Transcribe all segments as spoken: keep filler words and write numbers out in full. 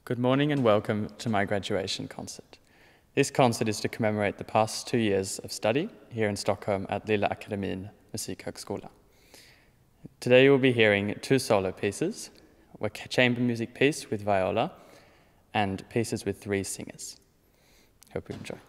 Good morning and welcome to my graduation concert. This concert is to commemorate the past two years of study here in Stockholm at Lilla Akademin Musikhögskola. Today you will be hearing two solo pieces, a chamber music piece with viola and pieces with three singers. Hope you enjoy.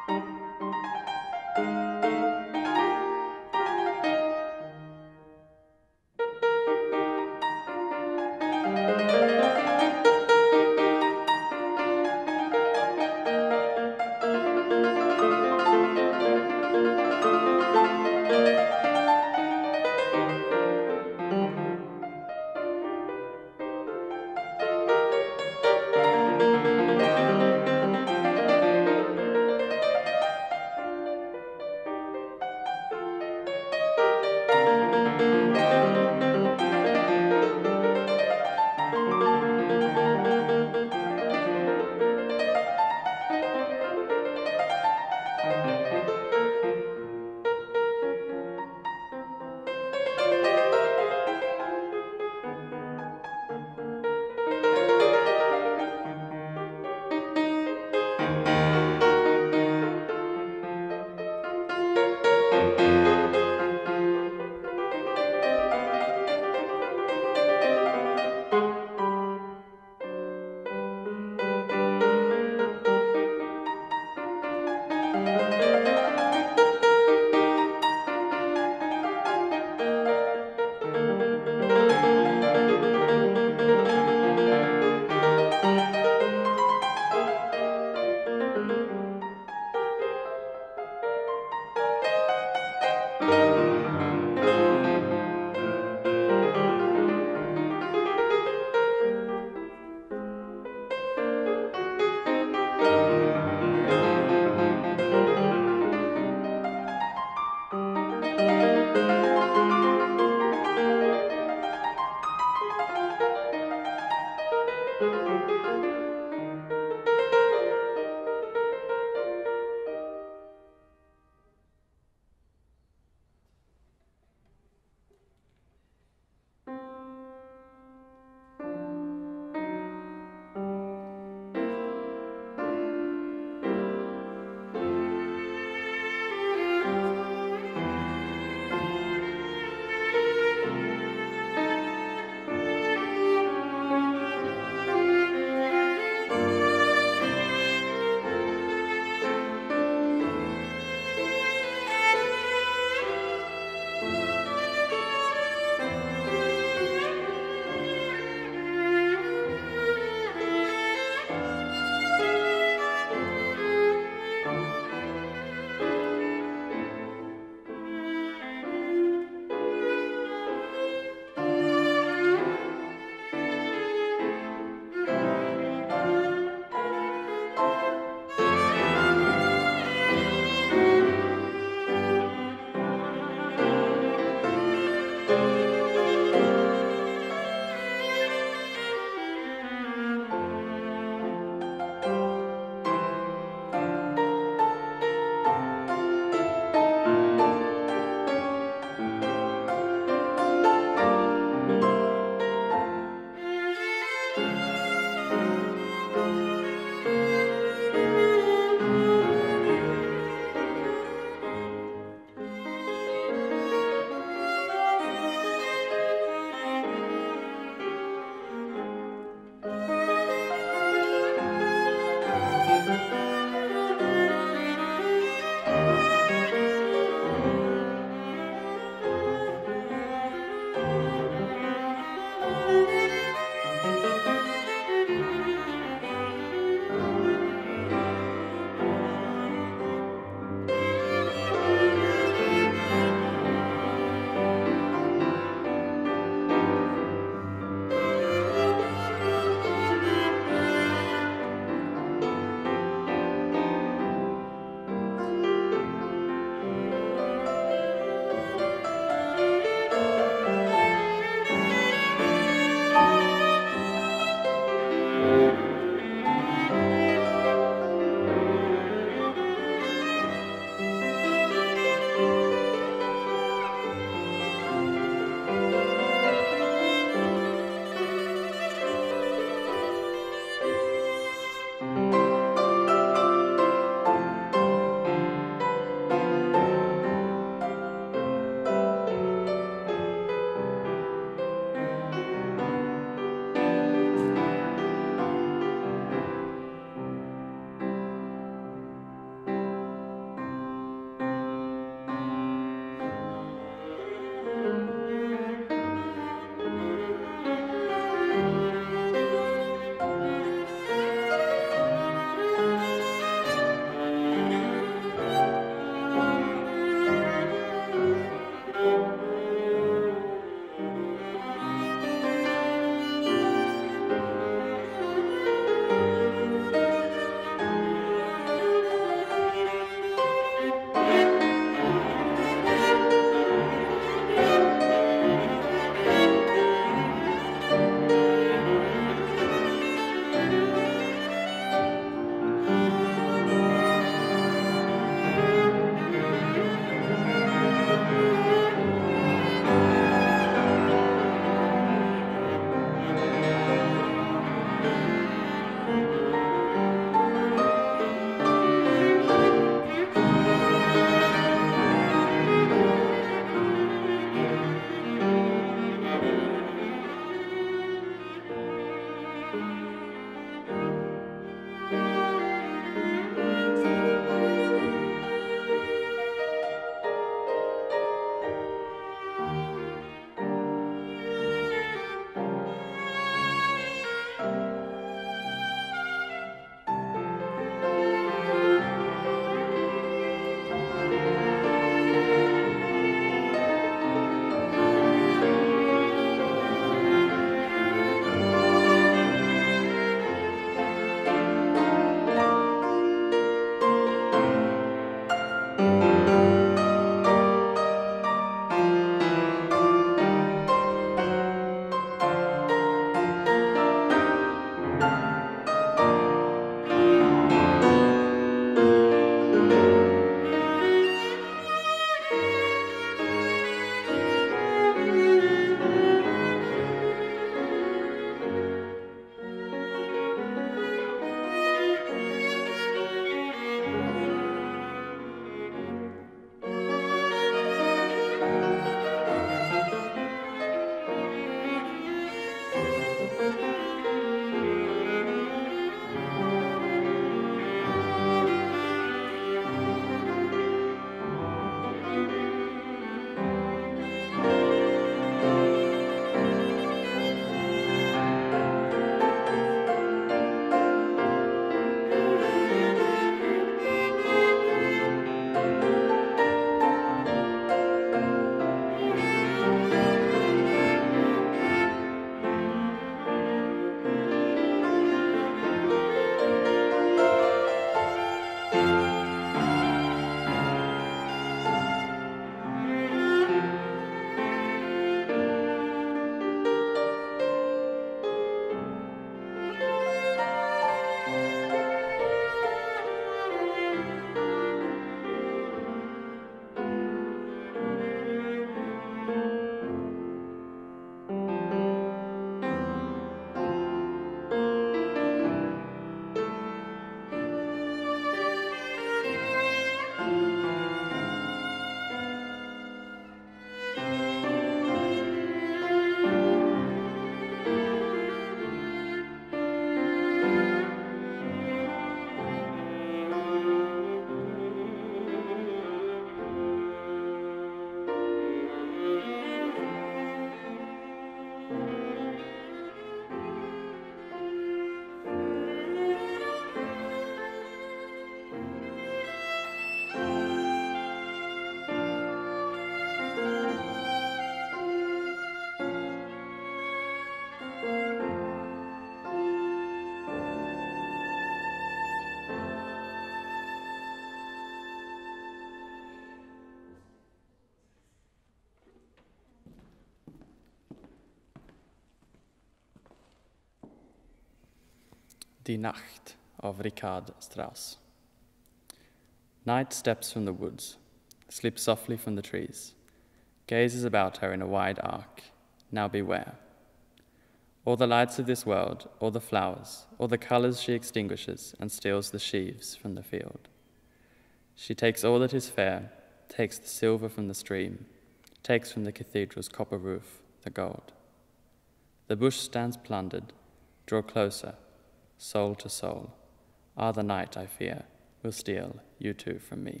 Die Nacht of Richard Strauss. Night steps from the woods, slips softly from the trees, gazes about her in a wide arc. Now beware. All the lights of this world, all the flowers, all the colors she extinguishes and steals the sheaves from the field. She takes all that is fair, takes the silver from the stream, takes from the cathedral's copper roof the gold. The bush stands plundered, draw closer, soul to soul. Ah, the night, I fear, will steal you too from me.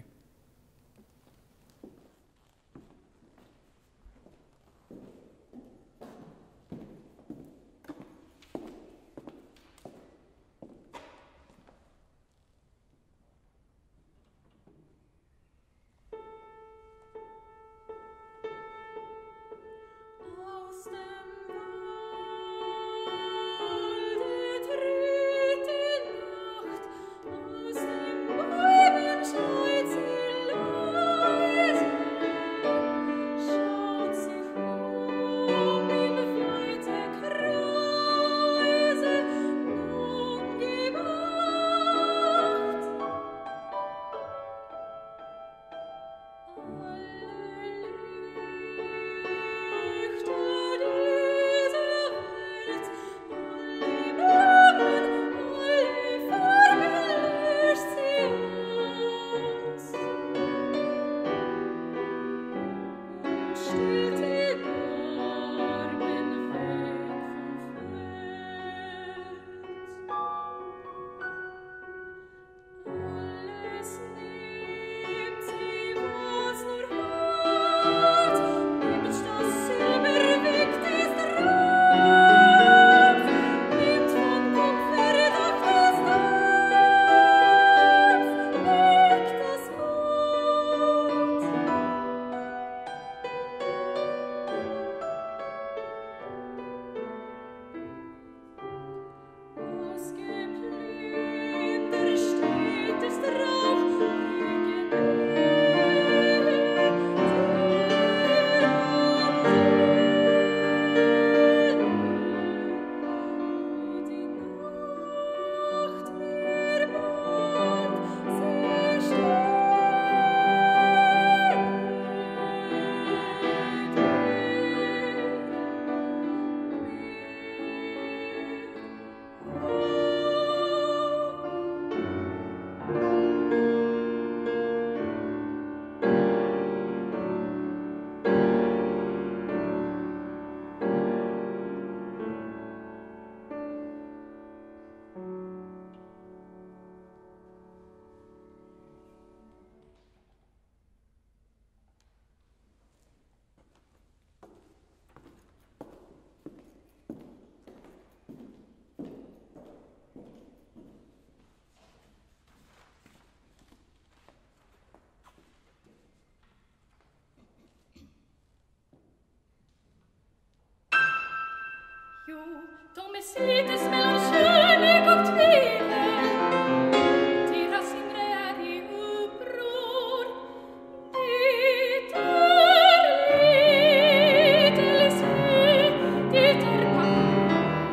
Jo, de är slites mellan kärlek och tvivel. Deras inre är i uppror. Det är lidelse, det är pang.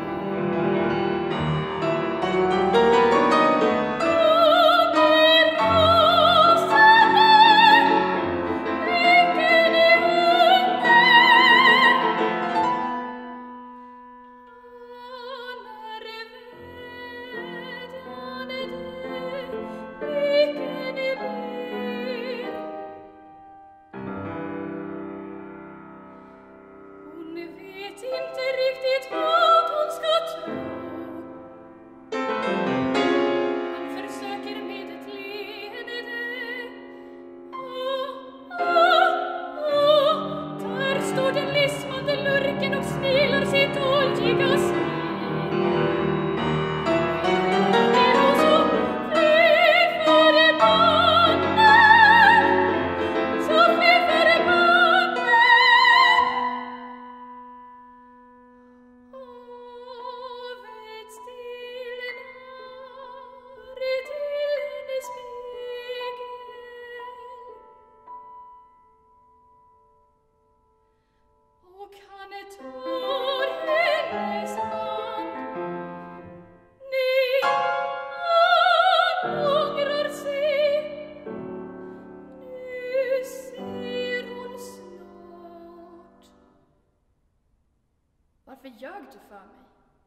De är rasande, vilken är hunger. Han är vän. för mig.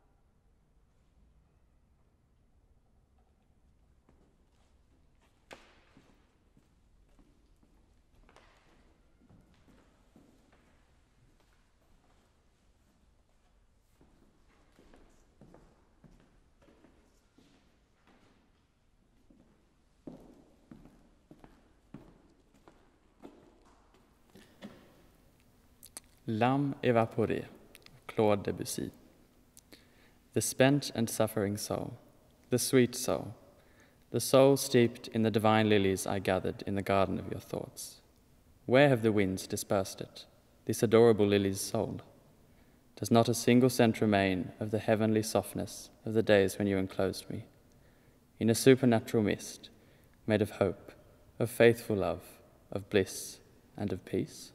L'âme évaporée, Claude Debussy. The spent and suffering soul, the sweet soul, the soul steeped in the divine lilies I gathered in the garden of your thoughts. Where have the winds dispersed it, this adorable lily's soul? Does not a single scent remain of the heavenly softness of the days when you enclosed me, in a supernatural mist, made of hope, of faithful love, of bliss, and of peace?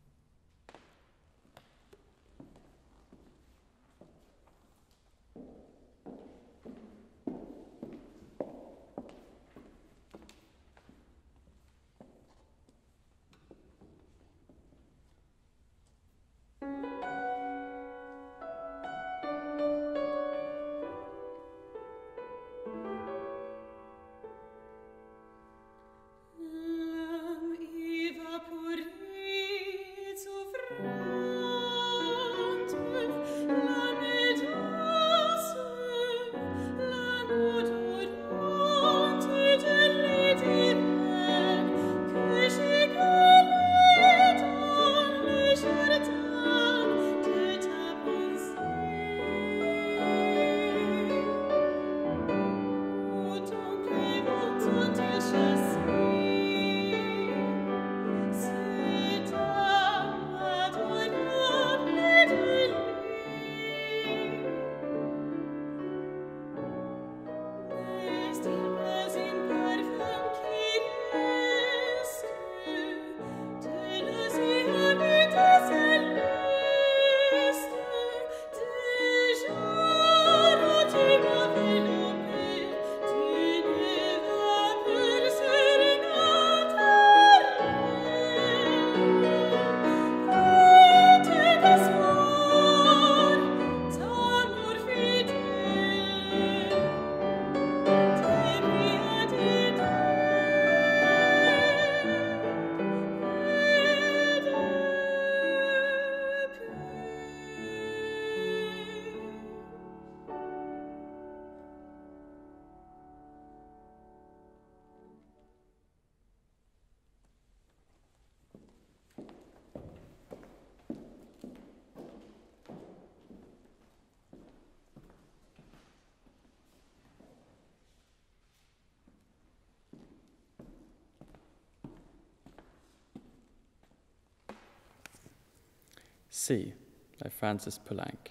Sea by Francis Poulenc.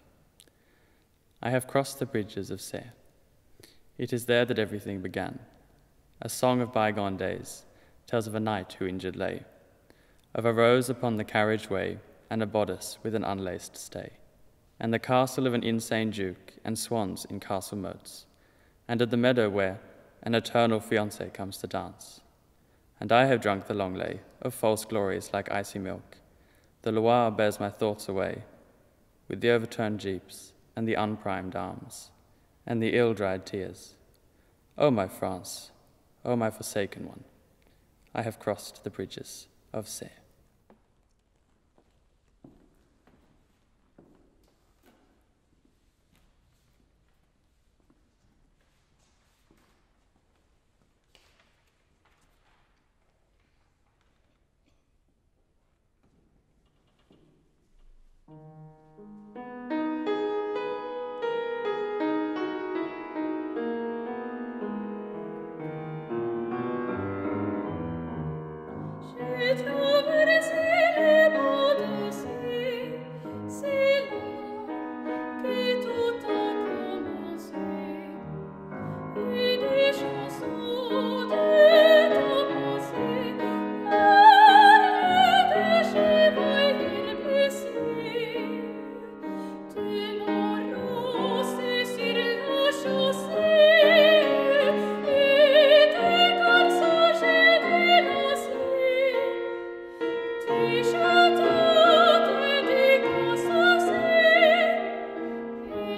I have crossed the bridges of Sea. It is there that everything began. A song of bygone days tells of a knight who injured lay, of a rose upon the carriage-way and a bodice with an unlaced stay, and the castle of an insane duke and swans in castle moats, and at the meadow where an eternal fiancé comes to dance. And I have drunk the long lay of false glories like icy milk. The Loire bears my thoughts away, with the overturned jeeps and the unprimed arms, and the ill-dried tears. O my France, O my forsaken one, I have crossed the bridges of Sea. Thank you.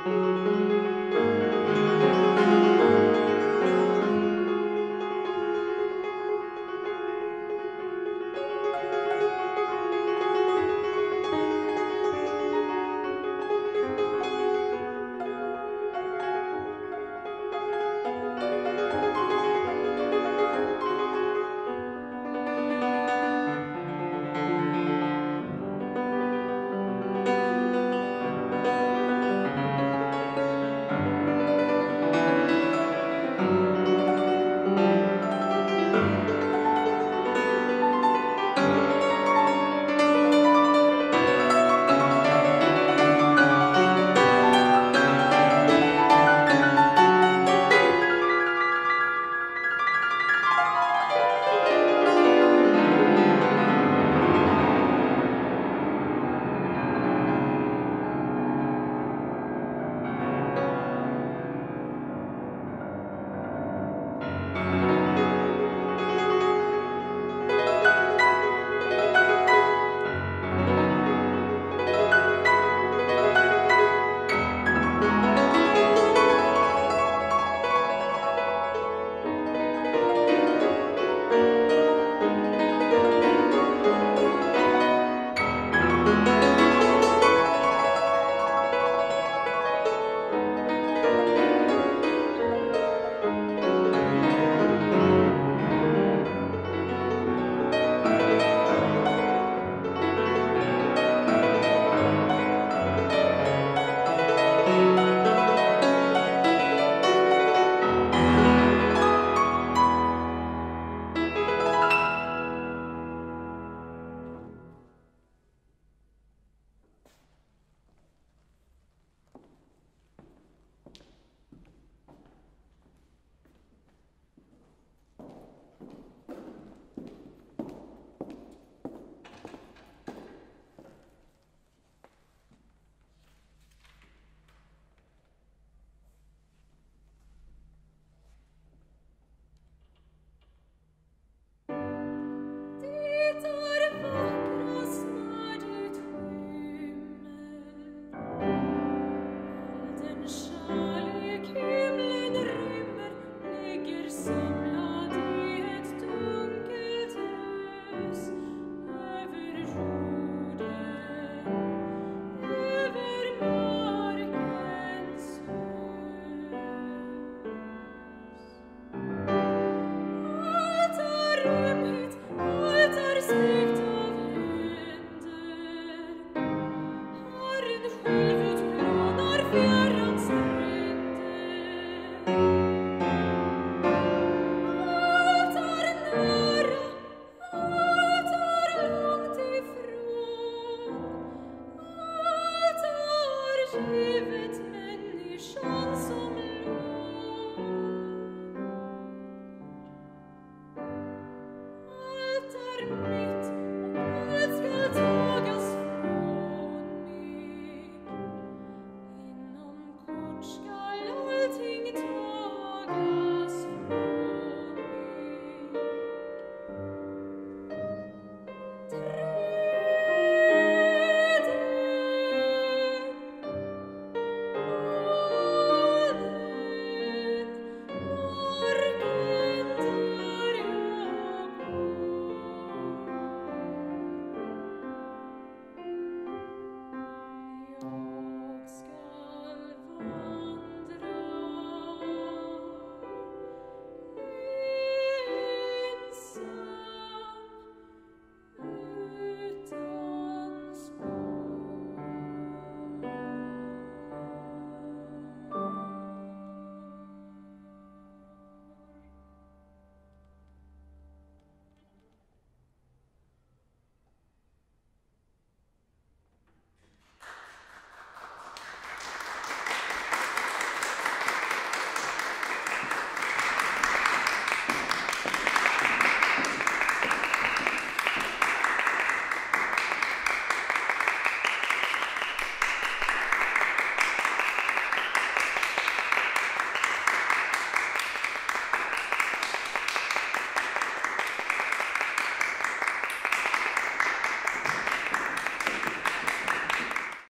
Thank